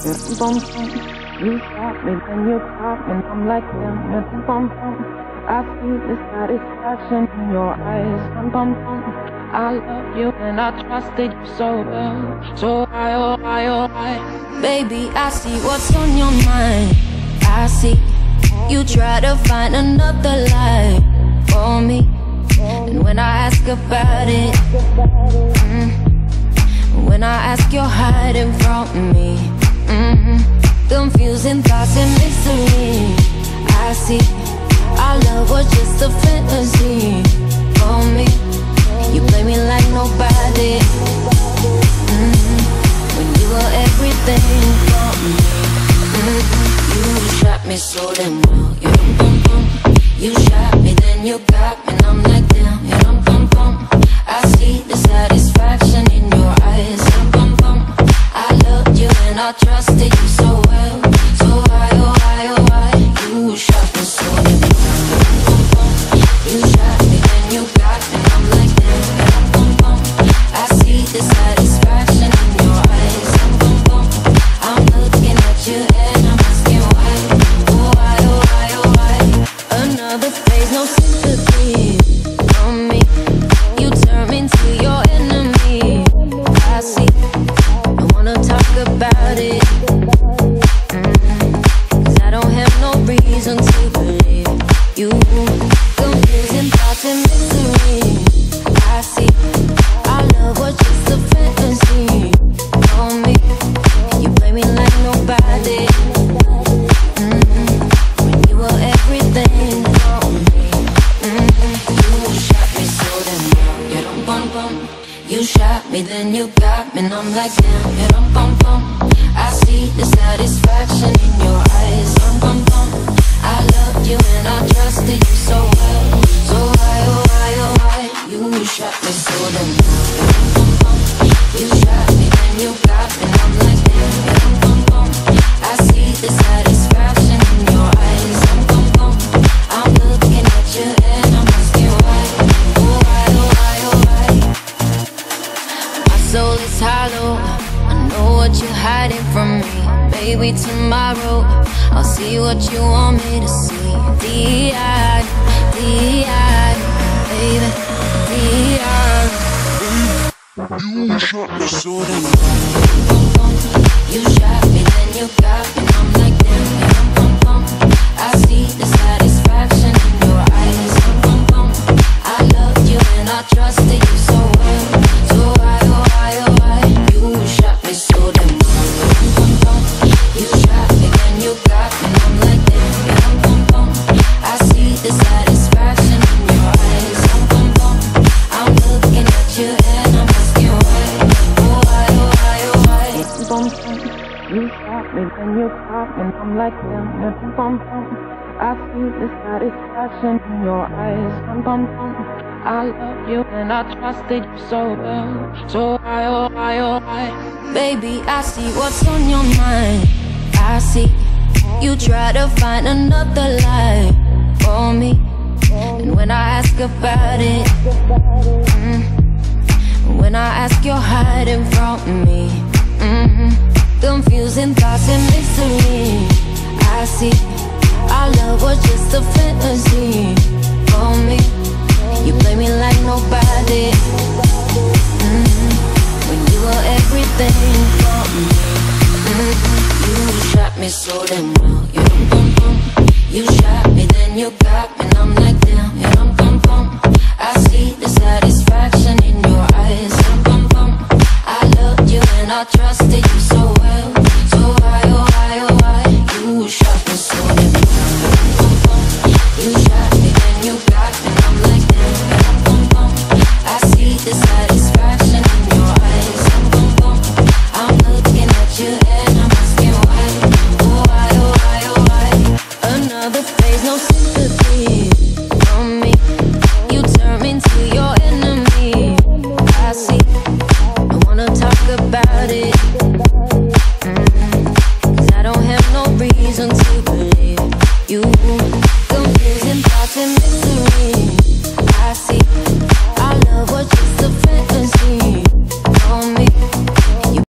Bum, bum. You shot me, then you caught me, and I'm like damn. Bum, bum. I see the satisfaction in your eyes. Bum, bum, bum. I love you and I trusted you so well. So why, oh why, oh why? Baby, I see what's on your mind. I see you try to find another life for me. And when I ask about it, when I ask, you're hiding from me. Confusing thoughts and mystery. I see our love was just a fantasy for me. You play me like nobody. When you were everything for me. You shot me so damn well. You dum bum bum. You shot me, then you got me, and I'm like damn. You dum bum bum. I see the satisfaction in your eyes. Dum bum bum. I loved you and I trusted you so well. So why, oh why, oh why? You shot me so damn well. You shot me, then you got me, and I'm like damn. Dum bum bum. I see the satisfaction in your eyes. Dum bum bum. I'm looking at you and I'm asking why. Oh why, oh why, oh why? Another phase, no sympathy from me. You turn me into your enemy. I see. I wanna talk about it. Cause I don't have no reason to believe you. Confusing thoughts and misery. I see. Our love was just a fantasy for me. You play me like nobody. When you were everything for me. You shot me so damn well. You dum bum bum. You shot me, then you got me, and I'm like damn. You dum bum bum. I see the satisfaction in your eyes. Dum bum bum. I loved you and I trusted you so well. So why, oh why, oh why? You shot me so damn well. Dum bum bum. You shot me, then you got me, and I'm like damn. Dum bum bum. I see the satisfaction in your eyes. Dum bum bum. I'm looking at you and I'm asking why. Oh why, oh why, oh why? My soul is hollow. I know what you're hiding from me. Maybe tomorrow I'll see what you want me to see. D.I., D.I., baby, D.I. You shot me so damn well. You shot me, then you got me, and I'm like damn. Bum bum. I see the satisfaction in your eyes. Bum bum. I loved you and I trusted you so well. So why, oh why, oh why? You shot me so damn well. Bum bum. You shot me, then you got me, and I'm like damn. Bum bum. I see the satisfaction in your eyes. Bum bum. I'm looking at you and I'm asking why. Oh why, oh why, oh why? Bum, bum. You shot me, then you caught me, and I'm like damn. Bum, bum. I see the satisfaction in your eyes. Bum, bum, bum. I love you and I trusted you so well. So why, oh why, oh why? Baby, I see what's on your mind. I see you try to find another life for me. And when I ask about it, when I ask, you're hiding from me. Confusing thoughts and mystery. I see our love was just a fantasy for me. You play me like nobody. When you were everything for me. You shot me so damn well. You dum bum bum. You shot me, then you got me, and I'm like damn. You dum bum bum. I see the satisfaction in your eyes. Dum bum bum. I loved you and I trusted you so well. So why, oh why, oh why? You shot me so damn well. Dum bum bum. You shot me, then you got me, and I'm like damn. Dum bum bum. I see the satisfaction in your eyes. Dum bum bum. I'm looking at you and I'm asking why. Oh why, oh why, oh why? Another phase, no sympathy from me. You turn me into your enemy. I see. I wanna talk about it. Cause I don't have no reason to believe you.